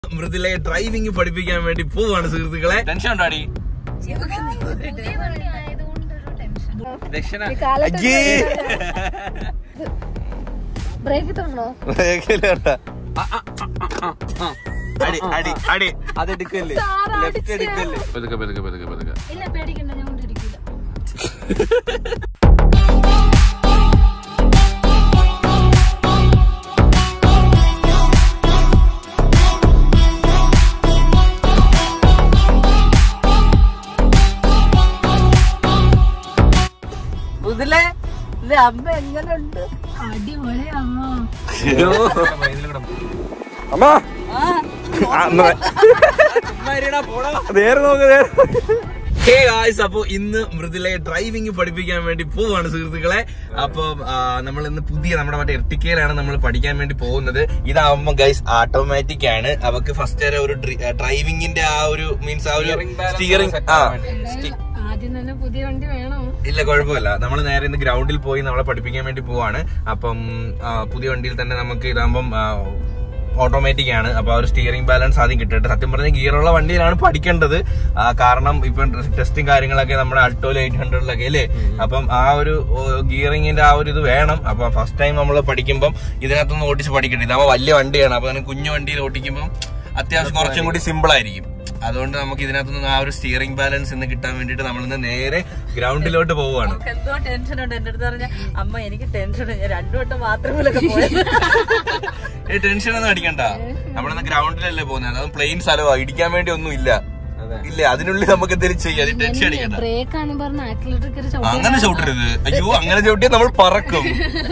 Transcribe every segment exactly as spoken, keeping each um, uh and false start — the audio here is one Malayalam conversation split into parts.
മൃദുലയെ ഡ്രൈവിംഗ് പഠിപ്പിക്കാൻ വേണ്ടി പോവാണ് സുഹൃത്തുക്കളെ. ടെൻഷൻ ഉണ്ടോ അടി? അതെടുക്കല്ലേ ലെഫ്റ്റ് എടുക്കല്ലേ പതുക്കെ പതുക്കെ പതുക്കെ പതുക്കെ. അമ്മ എങ്ങനുണ്ട്? അടിപൊളി അമ്മ. അപ്പൊ ഇന്ന് മൃദുലയെ ഡ്രൈവിംഗ് പഠിപ്പിക്കാൻ വേണ്ടി പോവാണ് സുഹൃത്തുക്കളെ. അപ്പൊ നമ്മൾ ഇന്ന് പുതിയ നമ്മുടെ മറ്റേ എർട്ടിക്കയിലാണ് നമ്മൾ പഠിക്കാൻ വേണ്ടി പോകുന്നത്. ഇതാവുമ്പോ ഗൈസ് ഓട്ടോമാറ്റിക് ആണ്. അവക്ക് ഫസ്റ്റ് വരെ ഒരു ഡ്രൈവിംഗിന്റെ ആ ഒരു മീൻസ് ആ ഒരു സ്റ്റിയറിംഗ് ആദ്യം തന്നെ പുതിയ വണ്ടി വേണോ? ഇല്ല, കുഴപ്പമില്ല. നമ്മൾ നേരെ ഇന്ന് ഗ്രൗണ്ടിൽ പോയി നമ്മളെ പഠിപ്പിക്കാൻ വേണ്ടി പോവാണ്. അപ്പം പുതിയ വണ്ടിയിൽ തന്നെ നമുക്ക് ഇതാകുമ്പം ഓട്ടോമാറ്റിക് ആണ്. അപ്പൊ ആ ഒരു സ്റ്റിയറിംഗ് ബാലൻസ് ആദ്യം കിട്ടട്ടെ. സത്യം പറഞ്ഞാൽ ഗിയറുള്ള വണ്ടിയിലാണ് പഠിക്കേണ്ടത്. കാരണം ഇപ്പൊ ടെസ്റ്റും കാര്യങ്ങളൊക്കെ നമ്മുടെ അൾട്ടോയിൽ എയ്റ്റ് ഹൺഡ്രഡിലൊക്കെ അല്ലേ. അപ്പം ആ ഒരു ഗിയറിംഗിന്റെ ആ ഒരു ഇത് വേണം. അപ്പൊ ഫസ്റ്റ് ടൈം നമ്മൾ പഠിക്കുമ്പോൾ ഇതിനകത്തൊന്ന് ഓടിച്ച് പഠിക്കട്ടെ. ഇതാകുമ്പോൾ വലിയ വണ്ടിയാണ്. അപ്പൊ കുഞ്ഞു വണ്ടിയിൽ ഓടിക്കുമ്പോൾ അത്യാവശ്യം കുറച്ചും കൂടി സിമ്പിൾ ആയിരിക്കും. അതുകൊണ്ട് നമുക്ക് ഇതിനകത്തുനിന്ന് ആ ഒരു സ്റ്റിയറിംഗ് ബാലൻസ് ഇന്ന് കിട്ടാൻ വേണ്ടിട്ട് നമ്മളിന്ന് നേരെ ഗ്രൗണ്ടിലോട്ട് പോവുകയാണ്. എന്തോ ടെൻഷൻ ഉണ്ട്. എന്റെ അടുത്ത് പറഞ്ഞ അമ്മ എനിക്ക് ടെൻഷൻ ഉണ്ട്, ഞാൻ രണ്ടു വട്ടം ബാത്റൂമിലൊക്കെ പോയത്. ടെൻഷൻ ഒന്നും അടിക്കണ്ട, നമ്മളിന്ന് ഗ്രൗണ്ടിലല്ലേ പോകുന്നത്. അത് പ്ലെയിൻ സ്ഥലമാണ്, ഇടിക്കാൻ വേണ്ടി ഒന്നും ഇല്ല. ഇല്ല, അതിനുള്ളിൽ നമുക്ക് എന്തെങ്കിലും ചെയ്യാം. അത് ടെൻഷൻ അടിക്കണ്ട. അങ്ങനെ ചവിട്ടരുത്. അയ്യോ, അങ്ങനെ ചവിട്ടിയാൽ നമ്മൾ പറക്കും.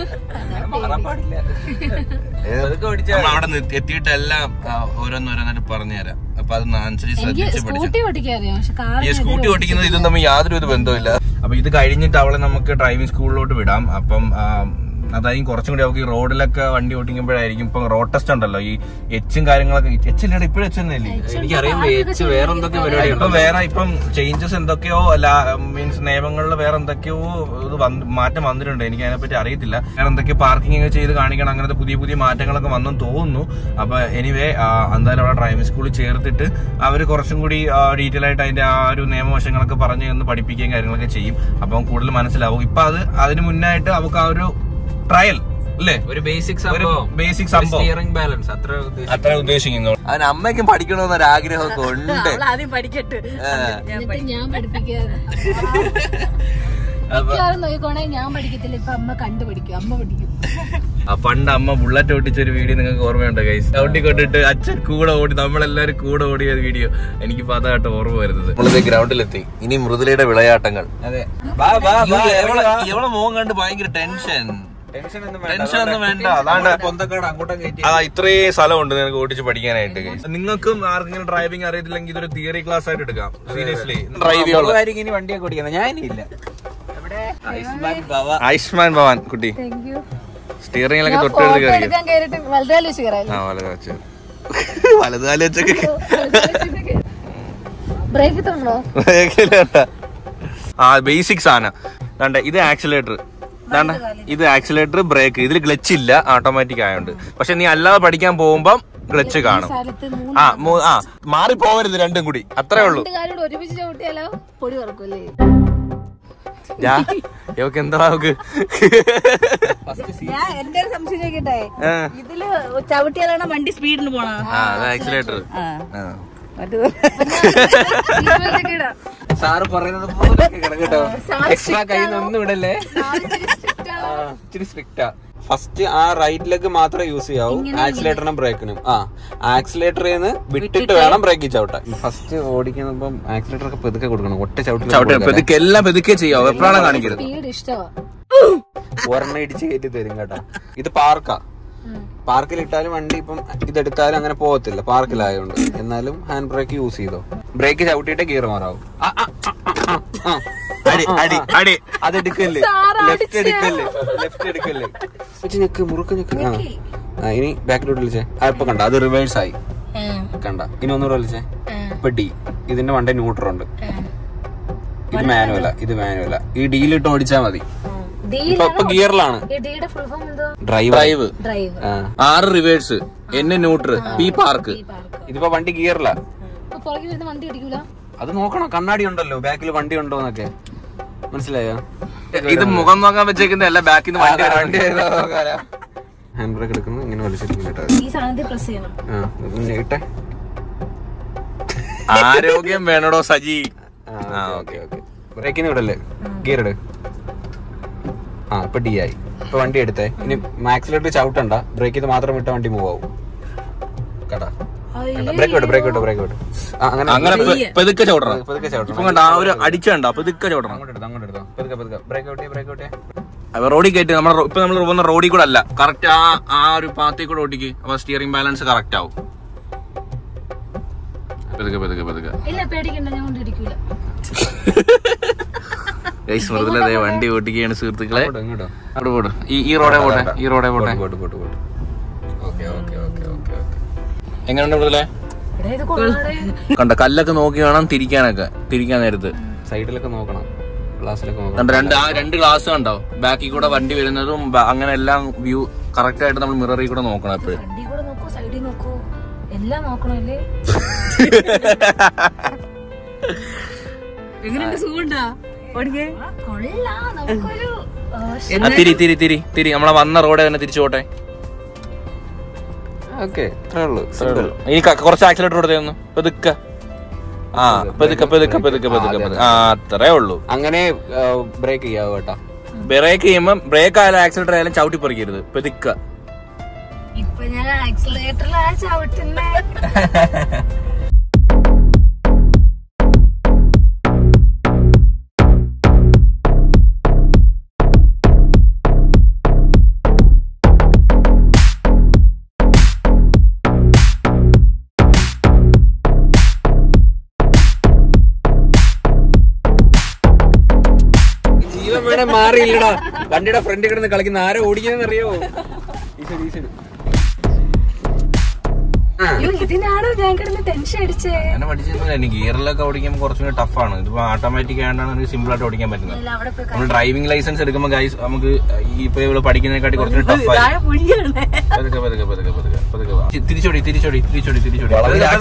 അവിടെ എത്തിയിട്ട് എല്ലാം ഓരോന്നോരോന്നായിട്ട് പറഞ്ഞുതരാം. അപ്പൊ അത് അനുസരിച്ച് ശ്രദ്ധിച്ച് പഠിച്ചു. ഈ സ്കൂട്ടി ഓടിക്കുന്നത് ഇതും തമ്മിൽ യാതൊരു ഒരു ബന്ധമില്ല. അപ്പൊ ഇത് കഴിഞ്ഞിട്ട് അവളെ നമുക്ക് ഡ്രൈവിംഗ് സ്കൂളിലോട്ട് വിടാം. അപ്പം അതായിരിക്കും കുറച്ചും കൂടി അവർക്ക് ഈ റോഡിലൊക്കെ വണ്ടി ഓടിക്കുമ്പോഴായിരിക്കും. ഇപ്പൊ റോഡ് ടെസ്റ്റ് ഉണ്ടല്ലോ, ഈ എച്ചും കാര്യങ്ങളൊക്കെ. എച്ചില്ല, ഇപ്പോഴും എച്ച് തന്നെയല്ലേ? എനിക്കറിയാം എച്ച് വേറെ എന്തൊക്കെ പരിപാടി. ഇപ്പൊ വേറെ ഇപ്പം ചേഞ്ചസ് എന്തൊക്കെയോ അല്ല, മീൻസ് നിയമങ്ങളിൽ വേറെ എന്തൊക്കെയോ ഇത് മാറ്റം വന്നിട്ടുണ്ട്. എനിക്ക് അതിനെപ്പറ്റി അറിയത്തില്ല. വേറെ എന്തൊക്കെയോ പാർക്കിംഗ് ഒക്കെ ചെയ്ത് കാണിക്കണം, അങ്ങനത്തെ പുതിയ പുതിയ മാറ്റങ്ങളൊക്കെ വന്നെന്ന് തോന്നുന്നു. അപ്പൊ എനിവേ എന്തായാലും അവിടെ ഡ്രൈവിംഗ് സ്കൂളിൽ ചേർത്തിട്ട് അവർ കുറച്ചും കൂടി ഡീറ്റെയിൽ ആയിട്ട് അതിന്റെ ആ ഒരു നിയമവശങ്ങളൊക്കെ പറഞ്ഞു തന്ന് പഠിപ്പിക്കുകയും കാര്യങ്ങളൊക്കെ ചെയ്യും. അപ്പം കൂടുതൽ മനസ്സിലാവും. ഇപ്പൊ അത് അതിന് മുന്നായിട്ട് അവർക്ക് ആ ഒരു ട്രയൽ അല്ലേ, ഒരു ബേസിക് ബേസിക് സംഭവം സ്റ്റിയറിംഗ് ബാലൻസ് അത്ര ഉദ്ദേശിക്കുന്നു. അതിന് അമ്മയ്ക്കും പഠിക്കണമെന്നൊരു ആഗ്രഹമൊക്കെ ഉണ്ട്. ആദ്യം പഠിക്കട്ടെ, ഞാൻ പഠിപ്പിക്കാതെ ഞാൻ പഠിക്കത്തില്ല. ഇപ്പൊ അമ്മ കണ്ടുപിടിക്കും, അമ്മ പഠിക്കും. പണ്ട് അമ്മ ബുള്ളറ്റ് ഓടിച്ചൊരു വീഡിയോ നിങ്ങൾക്ക് ഓർമ്മയുണ്ടോ ഗൈസ്? ചവിട്ടിക്കൊണ്ടിട്ട് അച്ഛൻ കൂടെ ഓടി, നമ്മളെല്ലാരും കൂടെ ഓടിയ ഒരു വീഡിയോ. എനിക്കിപ്പോ അതായിട്ട് ഓർമ്മ വരുന്നത്. നമ്മളിത് ഗ്രൗണ്ടിലെത്തി. ഇനി മൃദുലയുടെ വിളയാട്ടങ്ങൾ. അതെ, ഇവളെ മോൻ കണ്ട് ഭയങ്കര ടെൻഷൻ. ടെൻഷൻ ഒന്നും വേണ്ട. അതാണ്ട് അതാ ഇത്രയും സ്ഥലമുണ്ട് നിനക്ക് ഓടിച്ച് പഠിക്കാനായിട്ട്. നിങ്ങൾക്കും ആർക്കെങ്കിലും ഡ്രൈവിംഗ് അറിയത്തില്ലെങ്കിൽ ഇതൊരു തിയറി ക്ലാസ് ആയിട്ട് എടുക്കാം. സീരിയസ്ലി ഡ്രൈവിംഗ് വണ്ടിയൊക്കെ ഓടിക്കുന്നത് ഞാനില്ല. ആയുഷ്മാൻ ഭവാൻ കുട്ടി സ്റ്റിയറിംഗിലൊക്കെ തൊട്ടെടുത്ത് കയറി വലതുകാലി വെച്ചൊക്കെ ആ ബേസിക് സാധനം. ഇത് ആക്സിലേറ്റർ, ഇത് ആക്സിലേറ്റർ, ബ്രേക്ക്. ഇതിൽ ക്ലച്ച് ഇല്ല, ഓട്ടോമാറ്റിക് ആയതുകൊണ്ട്. പക്ഷെ നീ അല്ലാതെ പഠിക്കാൻ പോകുമ്പം ക്ലച്ച് കാണും. ആ ആ മാറി പോവരുത് രണ്ടും കൂടി, അത്രേ ഉള്ളൂ. ഇവക്ക് എന്താ നമുക്ക് എന്റെ ഒരു സംശയം ചോദിക്കട്ടെ, ഇതില് ചവിട്ടിയാലാണ് വണ്ടി സ്പീഡിന് പോണ? ആക്സിലേറ്റർ സാറ് പറയുന്നത് പോലെ കേട്ടോ. എക്സ്ട്രാ കയ്യിൽ ഒന്നും ഇടല്ലേ. ഇച്ചിരി സ്ട്രിക്റ്റാ. ഫസ്റ്റ് ആ റൈറ്റ് ലെഗ് മാത്രമേ യൂസ് ചെയ്യാവൂ, ആക്സിലേറ്ററിനും ബ്രേക്കിനും. ആ ആക്സിലേറ്ററിൽ നിന്ന് വിട്ടിട്ട് വേണം ബ്രേക്കിൽ ചവിട്ടാൻ. ഫസ്റ്റ് ഓടിക്കുന്നപ്പം ആക്സിലേറ്റർ ഒക്കെ പെതുക്കെ കൊടുക്കണം. ഒറ്റ ചവിട്ടി എല്ലാം പെതുക്കെ ചെയ്യാവൂ, എപ്പോഴാണ് കാണിക്കരുത്. ഒരെണ്ണം ഇടിച്ച് കയറ്റി തരും കേട്ടോ. ഇത് പാർക്കാ. പാർക്കിലിട്ടാലും വണ്ടി ഇപ്പം ഇതെടുത്താലും അങ്ങനെ പോകത്തില്ല, പാർക്കിലായതുകൊണ്ട്. എന്നാലും ഹാൻഡ് ബ്രേക്ക് യൂസ് ചെയ്തോ. ബ്രേക്ക് ചവിട്ടിയിട്ട് ഗിയർ മാറാവും. അതെടുക്കല്ലേ, ലെഫ്റ്റ് എടുക്കല്ലേ, ലെഫ്റ്റ് എടുക്കല്ലേ. ഞെക്ക് മുറുക്ക് ഞെക്ക്. ആ ഇനി ബാക്കിലോട്ട് വിളിച്ചേ. ആ ഇപ്പൊ കണ്ട, അത് റിവേഴ്സ് ആയി കണ്ട. ഇനി ഒന്നുകൂടെ വിളിച്ചേ. ഇപ്പൊ ഡി, ഇതിന്റെ വണ്ടി ന്യൂട്രലുണ്ട്. ഇത് മാനുവല, ഇത് മാനുവല. ഈ ഡിയിലിട്ട് ഓടിച്ചാ മതി. ഇപ്പൊ ഗിയറിലാണ്. Drive, R reverse, N neutral, P park. ഇതിപ്പോ വണ്ടി ഗിയറില്ല. വണ്ടി അടിക്കൂല. അത് നോക്കണം, കണ്ണാടി ഉണ്ടല്ലോ ബാക്കിൽ വണ്ടി ഉണ്ടോന്നൊക്കെ, മനസ്സിലായോ? ഇത് മുഖം നോക്കാൻ വെച്ചേക്കുന്നതല്ല, ബാക്കിൽ നിന്ന് വണ്ടി വണ്ടി ഹാൻഡ് ബ്രേക്ക് എടുക്കുന്നത് ഇങ്ങനെ വലിച്ചിട്ട് ഇട്ടെ. ആരോഗ്യം വേണോടോ സജി. ബ്രേക്കിന് വിടല്ലേ, ഗിയർ ഇട്. ആ ഇപ്പൊ ഡി ആയി. ഇപ്പൊ വണ്ടി എടുത്തേ. ഇനി ആക്സിലേറ്റർ ചവിട്ടണ്ട, ബ്രേക്ക് ചെയ്ത് മാത്രം വിട്ട വണ്ടി മൂവ് ആവും. കേട്ടാ, ബ്രേക്ക് വിട്ടു ബ്രേക്ക് വിട്ടു ബ്രേക്ക് വിട്ടു. അങ്ങനെ പതുക്കെ ചവിട്ടണം, പതുക്കെ ചവിട്ടണം. ഇപ്പൊ ആ ഒരു അടിച്ചുണ്ടോ പതുക്കെ ചവിട്ടണം. അങ്ങോട്ട് എടുത്തോ അങ്ങോട്ട് എടുത്തോ, പതുക്കെ പതുക്കെ ബ്രേക്ക് ഔട്ടേ ബ്രേക്ക് ഔട്ടേ. റോഡിൽ കയറ്റി നമ്മൾ ഇപ്പൊ നമ്മൾ പോകുന്ന റോഡിൽ കൂടെ അല്ല, കറക്റ്റ് ആ ആ ഒരു പാത്തിൽ കൂടെ ഓടിക്ക്. അപ്പൊ സ്റ്റിയറിംഗ് ബാലൻസ് കറക്റ്റ് ആവും. പതുക്കെ പതുക്കെ പതുക്കെ. മൃദുലതേ വണ്ടി ഓടിക്കുകയാണ് സുഹൃത്തുക്കളെ. ഈ റോഡേ പോട്ടെ, ഈ റോഡേ പോട്ടെ. എങ്ങനെയുണ്ട് മൃദുലേ? കണ്ട കല്ലൊക്കെ നോക്കി വേണം തിരിക്കാനൊക്കെ, തിരിക്കാൻ നേരത്ത് സൈഡിലൊക്കെ നോക്കണം, ഗ്ലാസ്സിലൊക്കെ നോക്കണം. രണ്ട് ആ രണ്ട് ഗ്ലാസ് കണ്ടോ, ബാക്കിൽ കൂടെ വണ്ടി വരുന്നതും അങ്ങനെ എല്ലാം വ്യൂ കറക്റ്റ് ആയിട്ട് നമ്മൾ മിററിൽ കൂടെ നോക്കണം എപ്പോഴും. എല്ലാം നോക്കണല്ലേ. തിരി തിരി തിരി തിരി നമ്മളെ വന്ന റോഡ് തന്നെ തിരിച്ചു പോട്ടെ. ഇനി കുറച്ച് ആക്സിലേറ്റർ കൊടുത്തേന്നു പതുക്കെ. ആ പതുക്കെ പതുക്കെ പതുക്കെ പതുക്കെ പതുക്കെ. ആ അത്രേ ഉള്ളൂ. അങ്ങനെ ബ്രേക്ക് ചെയ്യാവൂ കേട്ടോ. ബ്രേക്ക് ചെയ്യുമ്പോ ബ്രേക്ക് ആയാലും ആക്സിലേറ്റർ ആയാലും ചവിട്ടി പറിക്കരുത്, പതുക്കെ. ഇപ്പൊ ഞാൻ ആക്സിലേറ്ററിലാ ചവിട്ടുന്നേ. ജീവൻ വേണേ മാറിയില്ലടാ. വണ്ടിയുടെ ഫ്രണ്ട് കിടന്ന് കളിക്കുന്ന ആരോ ഓടിക്കുന്നതെന്ന് അറിയാവോ? ഇതിനാണോ ഞാൻ കിടന്ന് ടെൻഷൻ അടിച്ചേ? ഗിയറിലൊക്കെ ഓടിക്കുമ്പോൾ കുറച്ചുകൂടി ടഫാണ്. ഇതിപ്പോ ഓട്ടോമാറ്റിക് ആയിട്ടാണ് സിമ്പിൾ ആയിട്ട് ഓടിക്കാൻ പറ്റുന്നത്. നമ്മൾ ഡ്രൈവിംഗ് ലൈസൻസ് എടുക്കുമ്പോൾ ഗൈസ് നമുക്ക് ഇപ്പൊ ഇവിടെ പഠിക്കുന്നതിനെക്കാട്ടി കുറച്ചുകൂടി ടഫായി. പതുക്കെ പതുക്കെ പതുക്കെ പതുക്കെ പതുക്കെ തിരിച്ചോടി തിരിച്ചോടി തിരിച്ചോടി തിരിച്ചോടി.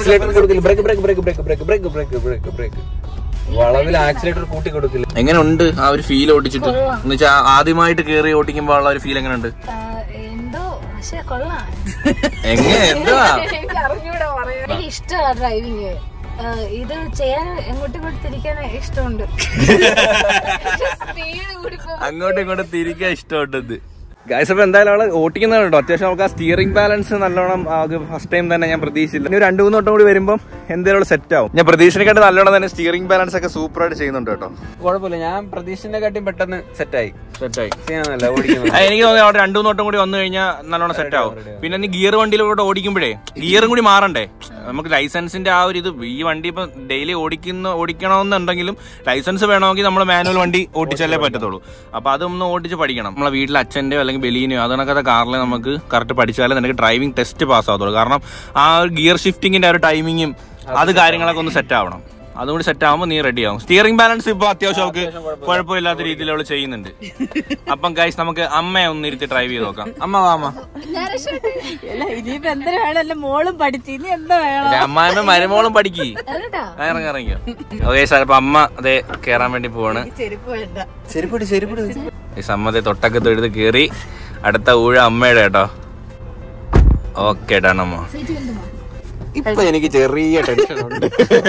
വളവിൽ ആക്സിലേറ്റർ കൂട്ടി കൊടുക്കില്ല. എങ്ങനെ ഉണ്ട് ആ ഒരു ഫീൽ ഓടിച്ചിട്ട്? എന്ന് വെച്ചാൽ ആദ്യമായിട്ട് കയറി ഓടിക്കുമ്പോൾ ഉള്ള ഒരു ഫീൽ എങ്ങനെ ഉണ്ട്? എങ്ങനെ എന്താ എനിക്ക് ഇഷ്ടമാണ് ഡ്രൈവിങ്. ഇത് ചെയ്യാൻ എങ്ങോട്ടും ഇങ്ങോട്ട് തിരിക്കാൻ ഇഷ്ടമുണ്ട്. അങ്ങോട്ടും ഇങ്ങോട്ടും തിരിക്കാൻ ഇഷ്ടമുണ്ട് ഗൈസ്. അപ്പൊ എന്തായാലും അവള് ഓടിക്കുന്നതാണ് കേട്ടോ. അത്യാവശ്യം നമുക്ക് ആ സ്റ്റിയറിംഗ് ബാലൻസ് നല്ലോണം ഫസ്റ്റ് ടൈം തന്നെ ഞാൻ പ്രതീക്ഷിച്ചില്ല. ഇനി രണ്ടു മൂന്ന് വട്ടം കൂടി വരുമ്പോൾ എന്തായാലും സെറ്റ് ആവും. ഞാൻ പ്രതീക്ഷനെക്കാട്ടി നല്ലോണം തന്നെ സ്റ്റിയറിംഗ് ബാലൻസ് ഒക്കെ സൂപ്പർ ആയിട്ട് ചെയ്യുന്നുണ്ട് കേട്ടോ. കുഴപ്പമില്ല, ഞാൻ പ്രതീക്ഷനെ കാട്ടി പെട്ടെന്ന് സെറ്റായി സെറ്റായി ചെയ്യാനല്ല ഓടിക്കുന്നത്. എനിക്ക് തോന്നി അവിടെ രണ്ടു മൂന്ന് വട്ടം കൂടി വന്നു കഴിഞ്ഞാൽ നല്ലോണം സെറ്റ് ആവും. പിന്നെ നീ ഗിയർ വണ്ടിയിലൂടെ ഓടിക്കുമ്പോഴേ ഗിയറും കൂടി മാറണ്ടേ? നമുക്ക് ലൈസൻസിന്റെ ആ ഒരു ഇത്, ഈ വണ്ടി ഇപ്പൊ ഡെയിലി ഓടിക്കുന്ന ഓടിക്കണമെന്നുണ്ടെങ്കിലും ലൈസൻസ് വേണമെങ്കിൽ നമ്മൾ മാനുവൽ വണ്ടി ഓടിച്ചാലേ പറ്റത്തുള്ളൂ. അപ്പൊ അതൊന്ന് ഓടിച്ച് പഠിക്കണം. നമ്മളെ വീട്ടിൽ അച്ഛൻ്റെയോ അല്ലെങ്കിൽ ബെലീനെയോ അതിനൊക്കെ കാറിൽ നമുക്ക് കറക്റ്റ് പഠിച്ചാലേ നിനക്ക് ഡ്രൈവിംഗ് ടെസ്റ്റ് പാസ് ആകത്തുള്ളൂ. കാരണം ആ ഒരു ഗിയർ ഷിഫ്റ്റിങ്ങിന്റെ ആ ഒരു ടൈമിങ്ങും അത് കാര്യങ്ങളൊക്കെ ഒന്ന് സെറ്റ് ആവണം. അതുകൂടി സെറ്റ് ആവുമ്പോൾ നീ റെഡി ആവും. സ്റ്റിയറിംഗ് ബാലൻസ് ഇപ്പൊ അത്യാവശ്യം അവർക്ക് കുഴപ്പമില്ലാത്ത രീതിയിൽ അവള് ചെയ്യുന്നുണ്ട്. അപ്പം ഗൈസ് നമുക്ക് അമ്മയെ ഒന്ന് ഇരുത്തി ഡ്രൈവ് ചെയ്ത് നോക്കാം. അമ്മ വാ അമ്മ. മോളും പഠിച്ചു, ഇനി എന്താ വേണം? അമ്മായമ്മ മരുമോളും പഠിക്കി. ഇറങ്ങി ഇറങ്ങിയോ? ഓക്കെ സാർ, അപ്പൊ അമ്മ അതേ കേറാൻ വേണ്ടി പോവാണ്. ചെരുപ്പിട് ചെരുപ്പിട്. അമ്മ അതേ തൊട്ടൊക്കെ തൊഴുത് കേറി. അടുത്ത ഊഴ അമ്മയുടെ കേട്ടോ. ഓക്കെ ഡൺ അമ്മ. ഇപ്പൊ എനിക്ക് ചെറിയ ടെൻഷൻ ഉണ്ട്.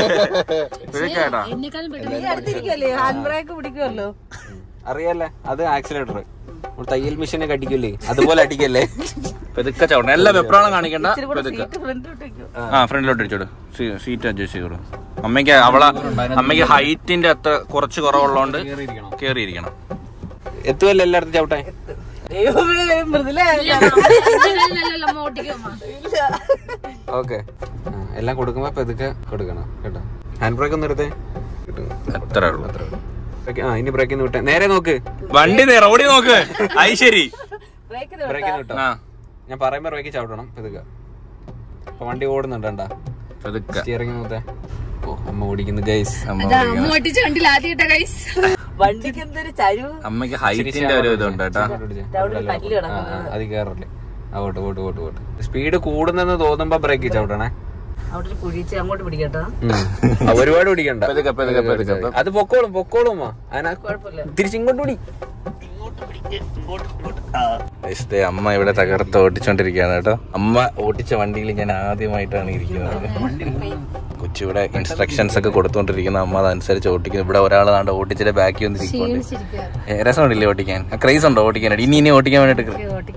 അറിയാലേ, അത് ആക്സിലേറ്റർ തയ്യൽ മെഷീനൊക്കെ അടിക്കില്ലേ, അതുപോലെ അടിക്കല്ലേ. പെതുക്കെ ചവിടണം. എല്ലാ വെപ്രാളം കാണിക്കണ്ട. പെതുക്കെ ആ ഫ്രണ്ടിലോട്ട് അടിച്ചോട്. സീറ്റ് അഡ്ജസ്റ്റ് ചെയ്തോളൂ. അമ്മയ്ക്ക് അവളെ അമ്മയ്ക്ക് ഹൈറ്റിന്റെ അത്ര കുറച്ച് കുറവുള്ളതുകൊണ്ട് കേറിയിരിക്കണം. എത്തുമല്ലോ എല്ലായിടത്തും ചവിട്ടാൻ. ഓക്കെ, എല്ലാം കൊടുക്കുമ്പോ പെതുക്കെ കൊടുക്കണം കേട്ടോ. ഹാൻഡ് ബ്രേക്ക് ഒന്ന് എടുത്തേ. അത്രേ ഉള്ളൂ. ആ ഇനി ബ്രേക്കിന്ന് വിട്ടേ. നേരെ നോക്ക്, വണ്ടി റോഡിൽ നോക്ക്. അത് ശരി, ബ്രേക്കിന്ന് വിട്ടോ. ഞാൻ പറയുമ്പോ ബ്രേക്ക് ചവിട്ടണം പെതുക്കെ. അപ്പൊ വണ്ടി ഓടുന്നുണ്ടാ. സ്റ്റിയറിംഗ് നോക്കേ. ഓ അമ്മ ഓടിക്കുന്നു ഗൈസ്. വണ്ടിക്ക് എന്തൊരു ചരിവ്. അമ്മയ്ക്ക് ഹൈറ്റിന്റെ ഒരു ഇതുണ്ട് കേട്ടോ. അത് കേറല്ലേ. ഓട്ട് ഓട്ട് ഓട്ട് ഓട്ട്. സ്പീഡ് കൂടുന്നെന്ന് തോന്നുമ്പോ ബ്രേക്ക് ചവിട്ടണേ. അവിടെ കുഴിച്ച് അങ്ങോട്ട് പിടിക്കട്ടോ. ഒരുപാട് പിടിക്കണ്ട, അത് പൊക്കോളും പൊക്കോളും. തിരിച്ചിങ്ങോട്ട് പിടി. അമ്മ ഇവിടെ തകർത്ത് ഓടിച്ചോണ്ടിരിക്കുകയാണ് കേട്ടോ. അമ്മ ഓടിച്ച വണ്ടിയിൽ ഞാൻ ആദ്യമായിട്ടാണ് ഇരിക്കുന്നത്. കൊച്ചിവിടെ ഇൻസ്ട്രക്ഷൻസ് ഒക്കെ കൊടുത്തോണ്ടിരിക്കുന്ന അമ്മ അതനുസരിച്ച് ഓടിക്കുന്നു. ഇവിടെ ഒരാൾ നാണ്ട് ഓടിച്ചിട്ട് ബാക്കി വന്നിരിക്കുന്നുണ്ട്. രസമുണ്ടല്ലേ ഓടിക്കാൻ? ക്രൈസ് ഉണ്ടോ ഓടിക്കാനായിട്ട്? ഇനി ഇനി ഓടിക്കാൻ വേണ്ടിട്ട്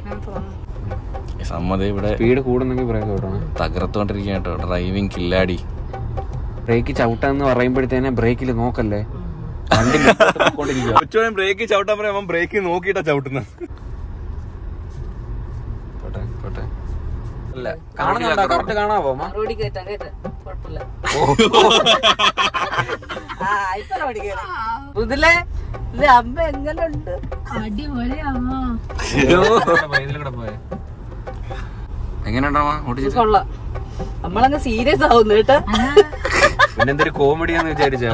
സമ്മതി ഇവിടെ സ്പീഡ് കൂടുന്നെങ്കിൽ ബ്രേക്ക് ഓടണം. തകർത്തോണ്ടിരിക്കുക കേട്ടോ. ഡ്രൈവിംഗ് കില്ലാടി. ബ്രേക്ക് ചവിട്ടാന്ന് പറയുമ്പോഴത്തേനെ ബ്രേക്കിൽ നോക്കല്ലേ. കൊച്ചുവേണേ ബ്രേക്ക് ചവിട്ടാൻ പറയാം, ബ്രേക്ക് നോക്കിയിട്ടാ ചവിട്ടുന്നത്. കാണാവോ? റോഡിൽ കയറ്റാം കേട്ടോ, കുഴപ്പമില്ല. മൃദുലേ, ഇത് അമ്മ എങ്ങനെയുണ്ട്? അടിപൊളി അമ്മ. എങ്ങനെയുണ്ടാവാ ഓടിച്ചിട്ട്? കൊള്ളാം. നമ്മളങ്ങ് സീരിയസ് ആവുന്നു കേട്ടോ. പിന്നെന്തൊരു കോമഡിയാന്ന് വിചാരിച്ചാ.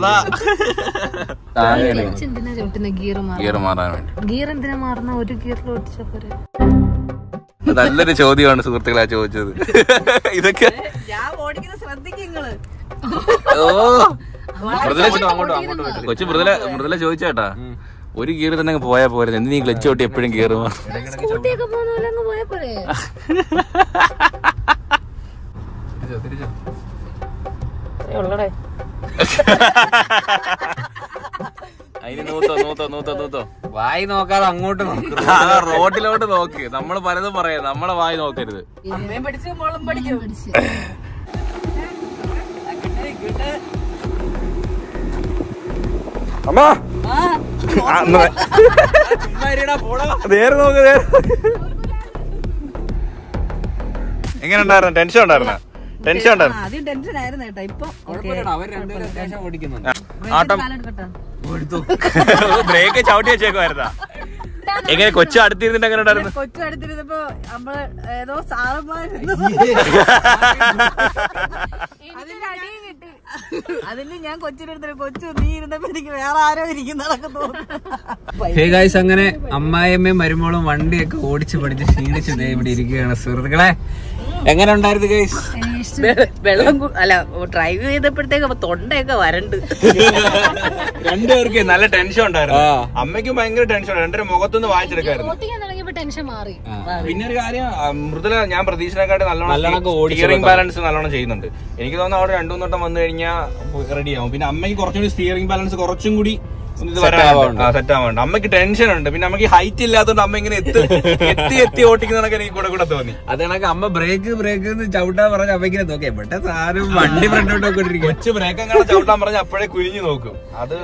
ഗിയർ മാറാൻ വേണ്ടി. ഗിയർ എന്തിനാ മാറുന്ന? ഒരു ഗിയറിൽ ഓടിച്ച പോരെ. നല്ലൊരു ചോദ്യമാണ് സുഹൃത്തുക്കളാ ചോദിച്ചത്. ഇതൊക്കെ ഞാൻ ഓടിക്കുന്നത് ശ്രദ്ധിക്കുങ്ങള്. കൊച്ചു മൃദുല മൃദുല ചോദിച്ചേട്ടാ, ഒരു ഗിയർ തന്നെ പോയാ പോരെ, എന്ത് നീ ക്ലച്ച് ഓട്ടി എപ്പോഴും ഗിയർ മാറും? സ്കൂട്ടിയൊക്കെ പോകുന്ന പോലെ അങ്ങ് പോയാ പോരെ. ഉള്ളടേ അതിന് നൂത്തോ നൂത്തോ നൂത്തോ നൂത്തോ. വായി നോക്കാതെ അങ്ങോട്ട് നോക്ക്. റോഡിലോട്ട് നോക്ക്. നമ്മള് പലതും പറയാം, നമ്മളെ വായി നോക്കരുത്. അമ്മയും പഠിച്ചു മോളും പഠിക്കും. അമ്മ നേരെ നോക്ക്. എങ്ങനെ ഉണ്ടായിരുന്നു? ടെൻഷൻ ഉണ്ടായിരുന്ന? ടെൻഷൻ ഉണ്ടായിരുന്നു. ആദ്യം ടെൻഷൻ ആയിരുന്നു കേട്ടോ. ഇപ്പൊ ആട്ടം ബ്രേക്ക് ചവിട്ടി വെച്ചേക്കുമായിരുന്നാ? എങ്ങനെ കൊച്ചു അടുത്തിരുന്നിട്ട് എങ്ങനെ ഉണ്ടായിരുന്നു? കൊച്ചു അടുത്തിരുന്നപ്പോ നമ്മള് ഏതോ സാറന്മാരുന്നു. അതിന് ഞാൻ കൊച്ചിനെടുത്ത കൊച്ചു നീ ഇരുന്നപ്പോ എനിക്ക് വേറെ ആരോ ഇരിക്കുന്നതൊക്കെ തോന്നുന്നു. ഹേ ഗായ്സ്, അങ്ങനെ അമ്മായിയമ്മയും മരുമോളും വണ്ടിയൊക്കെ ഓടിച്ച് പഠിച്ച് ക്ഷീണിച്ച് ഇവിടെ ഇരിക്കുകയാണ് സുഹൃത്തുക്കളെ. എങ്ങനെ ഉണ്ടായിരുന്നു ഗൈസ്? വെള്ളം അല്ല ഡ്രൈവ് ചെയ്തപ്പോഴത്തേക്ക് തൊണ്ടയൊക്കെ വരണ്ട്. രണ്ടുപേർക്ക് നല്ല ടെൻഷൻ ഉണ്ടായിരുന്നു. അമ്മയ്ക്കും ഭയങ്കര ടെൻഷൻ. രണ്ടര മുഖത്തൊന്ന് വായിച്ചെടുക്കായിരുന്നു. പിന്നെ ഒരു കാര്യം, മൃദുല ഞാൻ പ്രതീക്ഷനെക്കാട്ടി നല്ലോണം സ്റ്റിയറിംഗ് ബാലൻസ് നല്ലോണം ചെയ്യുന്നുണ്ട്. എനിക്ക് തോന്നുന്നു അവിടെ രണ്ടു മൂന്നോട്ടം വന്നു കഴിഞ്ഞാൽ റെഡി ആവും. പിന്നെ അമ്മയ്ക്ക് കുറച്ചുകൂടി സ്റ്റിയറിംഗ് ബാലൻസ് കുറച്ചും കൂടി സെറ്റ് ആവാണ്ട്. അമ്മയ്ക്ക് ടെൻഷൻ ഉണ്ട്. പിന്നെ അമ്മയ്ക്ക് ഹൈറ്റ് ഇല്ലാത്തതുകൊണ്ട് അമ്മ ഇങ്ങനെ എത്തി എത്തി എത്തി ഓട്ടിക്കുന്നതൊക്കെ എനിക്ക് കൂടെ കൂടെ തോന്നി. അതാണെങ്കിൽ അമ്മ ബ്രേക്ക് ബ്രേക്ക് ചവിട്ടാൻ പറഞ്ഞ അമ്മയ്ക്ക് നോക്കി എവിടെ സാധനം വണ്ടി ഫ്രണ്ടോട്ട് കൊച്ചു ബ്രേക്ക് അങ്ങനെ ചവിട്ടാൻ പറഞ്ഞ അപ്പോഴേ കുനിഞ്ഞു നോക്കും. അത്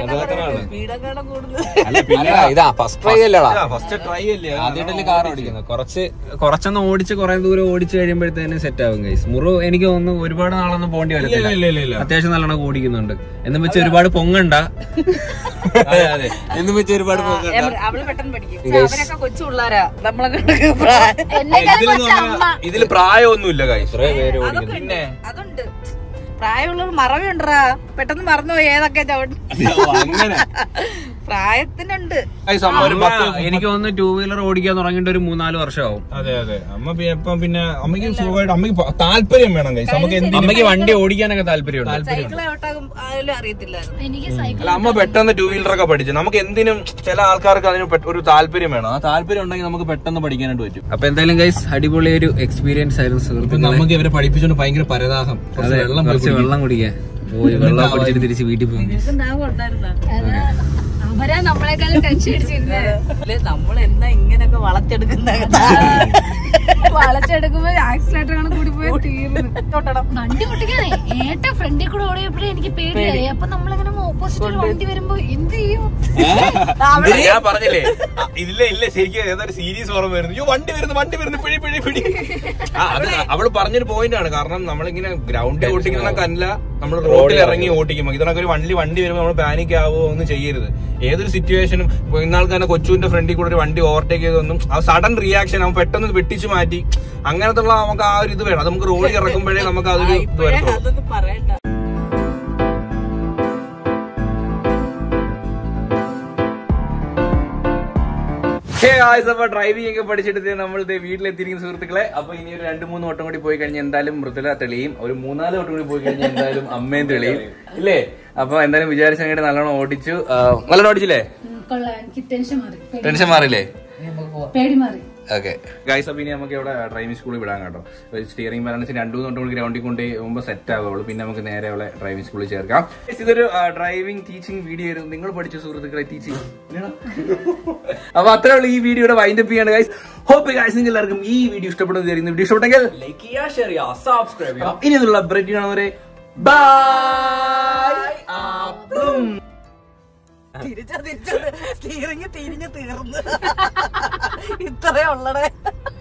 ഇതാ ഫസ്റ്റ് ട്രൈ അല്ലേടാ. ഫസ്റ്റ് ട്രൈ അല്ലേ, ആദ്യമായിട്ടല്ലേ കാർ ഓടിക്കുന്നത്. കുറച്ച് കുറച്ചൊന്ന് ഓടിച്ച് കുറെ ദൂരം ഓടിച്ച് കഴിയുമ്പോഴത്തേനും സെറ്റ് ആവും ഗൈസ്. മുറു എനിക്ക് തോന്നുന്നു ഒരുപാട് നാളൊന്നും പോകേണ്ടി വരത്തില്ല. അത്യാവശ്യം നല്ലോണം ഓടിക്കുന്നുണ്ട്. എന്നും വെച്ച് ഒരുപാട് പൊങ്ങണ്ട. എന്നും വെച്ച് ഒരുപാട് അവള് പെട്ടെന്ന് പഠിക്കും. അവരൊക്കെ കൊച്ചു പിള്ളേരാ നമ്മളെ. ഇതില് പ്രായമൊന്നുമില്ല ഗൈസ്. പിന്നെ അതുണ്ട്, പ്രായമുള്ളവർ മറവിയുണ്ടാ. പെട്ടെന്ന് മറന്നുപോയി ഏതൊക്കെ ചവിട്ടി. പ്രായത്തിനുണ്ട്. എനിക്ക് തോന്നുന്നു ടൂ വീലർ ഓടിക്കാൻ തുടങ്ങിയിട്ട് ഒരു മൂന്നാല് വർഷമാവും. അതെ അതെ. അമ്മ ഇപ്പം പിന്നെ അമ്മയ്ക്ക് സുഖമായിട്ട് അമ്മയ്ക്ക് താല്പര്യം വേണം ഗൈസ്. നമുക്ക് അമ്മയ്ക്ക് വണ്ടി ഓടിക്കാനൊക്കെ താല്പര്യമുണ്ട്. അല്ല, അമ്മ പെട്ടെന്ന് ടൂ വീലർ ഒക്കെ പഠിച്ചു. നമുക്ക് എന്തിനും ചില ആൾക്കാർക്ക് അതിന് ഒരു താല്പര്യം വേണം. ആ താല്പര്യം ഉണ്ടെങ്കിൽ നമുക്ക് പെട്ടെന്ന് പഠിക്കാനായിട്ട് പറ്റും. അപ്പൊ എന്തായാലും ഗൈസ് അടിപൊളി ഒരു എക്സ്പീരിയൻസ് ആയിരുന്നു സുഹൃത്തുക്കളെ. നമുക്ക് ഇവരെ പഠിപ്പിച്ചുകൊണ്ട് ഭയങ്കര പരദാഹം. കുറച്ച് വെള്ളം കുടിക്കാൻ പോയി വെള്ളം കുടിച്ചിട്ട് തിരിച്ച് വീട്ടിൽ പോകും. അവരാ നമ്മളെക്കാളും ടെൻഷൻ അടിച്ചിരുന്നത്. നമ്മളെന്താ ഇങ്ങനെയൊക്കെ വളച്ചെടുക്കുന്ന വളച്ചെടുക്കുമ്പോ ആക്സിലേറ്റർ ആണ് കൂടി പോയി തീർന്നു. വണ്ടി പൊട്ടിക്കാനേ ഏറ്റവും ഫ്രണ്ടിൽ കൂടെ ഓടിയപ്പോഴേ എനിക്ക് പേടിയായി. അപ്പൊ നമ്മളിങ്ങനെ ഓപ്പോസിറ്റ് വണ്ടി വരുമ്പോ എന്ത് ചെയ്യും? ഞാൻ പറഞ്ഞില്ലേ ഇല്ല ഇല്ല ശരിക്കും ഏതൊരു സീരീസ് ഓർമ്മ വരുന്നു. വണ്ടി വരുന്നു വണ്ടി വരുന്നു പിഴി പിഴി പിഴി. അത് അവള് പറഞ്ഞൊരു പോയിന്റ് ആണ്. കാരണം നമ്മളിങ്ങനെ ഗ്രൗണ്ടിൽ ഓട്ടിക്കുന്നതൊക്കെ നമ്മൾ റോഡിൽ ഇറങ്ങി ഓട്ടിക്കുമ്പോ ഇതിനൊക്കെ ഒരു വണ്ടി വണ്ടി വരുമ്പോൾ നമ്മൾ പാനിക് ആവുമോ ഒന്നും ചെയ്യരുത്. ഏതൊരു സിറ്റുവേഷനും ഇന്നാൾക്ക് തന്നെ കൊച്ചുവിന്റെ ഫ്രണ്ടിൽ കൂടെ ഒരു വണ്ടി ഓവർടേക്ക് ചെയ്തൊന്നും ആ സഡൻ റിയാക്ഷൻ അവൻ പെട്ടെന്ന് വെട്ടിച്ചു മാറ്റി അങ്ങനത്തെ നമുക്ക് ആ ഒരു ഇത് വേണം. അത് നമുക്ക് റോഡിൽ ഇറക്കുമ്പോഴേ നമുക്ക് അതൊരു ഇത് വരത്തുള്ളൂ. ഹേ അപ്പൊ ഡ്രൈവിംഗ് ഒക്കെ പഠിച്ചിട്ട് നമ്മൾ വീട്ടിലെത്തിയിരിക്കുന്ന സുഹൃത്തുക്കളെ. അപ്പൊ ഇനി ഒരു രണ്ട് മൂന്ന് വട്ടം കൂടി പോയി കഴിഞ്ഞാൽ എന്തായാലും മൃദുല തെളിയും, ഒരു മൂന്നാല് വട്ടം കൂടി പോയി കഴിഞ്ഞാൽ എന്തായാലും അമ്മയും തെളിയും ഇല്ലേ. അപ്പൊ എന്തായാലും വിചാരിച്ചങ്ങോട്ട് നല്ലോണം ഓടിച്ചു. നല്ലോണം ഓടിച്ചില്ലേ? ടെൻഷൻ മാറിയില്ലേ? പേടി മാറി. ഓക്കെ ഗൈസ്, അപ്പൊ ഇനി നമുക്ക് ഇവിടെ ഡ്രൈവിംഗ് സ്കൂളിൽ വിടാൻ കേട്ടോ. സ്റ്റിയറിംഗ് ബാലൻസ് രണ്ടു മൂന്ന് തൊട്ട് ഗ്രൗണ്ടിൽ കൊണ്ട് പോകുമ്പോൾ സെറ്റ് ആവുള്ളൂ. പിന്നെ നമുക്ക് നേരെ അവിടെ ഡ്രൈവിംഗ് സ്കൂളിൽ ചേർക്കാം. ഇതൊരു ഡ്രൈവിംഗ് ടീച്ചിങ് വീഡിയോ ആയിരുന്നു. നിങ്ങൾ പഠിച്ച സുഹൃത്തുക്കളെ ടീച്ചിങ്. അപ്പൊ അത്രേ ഉള്ളൂ ഈ വീഡിയോയുടെ വൈൻഡ് അപ്പ് ചെയ്യാണ് ഗൈസ്. ഹോപ്പ് ഗൈസ് നിങ്ങൾ എല്ലാവർക്കും ഈ വീഡിയോ ഇഷ്ടപ്പെടുന്നു വിചാരിക്കുന്നു. വീഡിയോ ഇഷ്ടപ്പെട്ടെങ്കിൽ ലൈക്ക് ചെയ്യുക, ഷെയർ ചെയ്യുക, സബ്സ്ക്രൈബ് ചെയ്യുക. ഇനി അതിലുള്ള ബ്രേക്ക് കാണുന്നവരെ ബൈ. തിരിച്ച തിരിച്ചത് സ്റ്റിയറിംഗ് തിരിഞ്ഞ് തീർന്ന് ഇത്രേ ഉള്ളടേ.